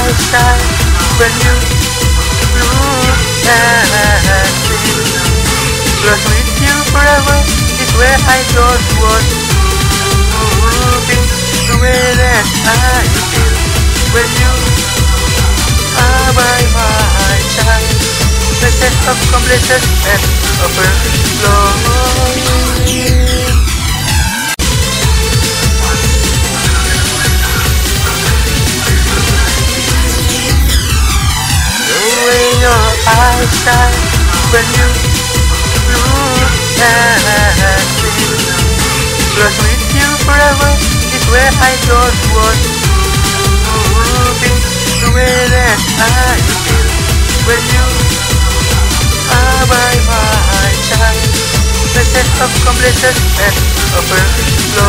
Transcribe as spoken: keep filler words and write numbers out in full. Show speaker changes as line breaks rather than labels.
shine when you look at me. Close with you forever is where I don't want to be. The way that I feel when you are by my side. The sense of completion and overflowing. Your eyes shine when you look at me. Close with you forever is where I don't want to be. The way that I feel when you are by my side. The sense of completion and overflow.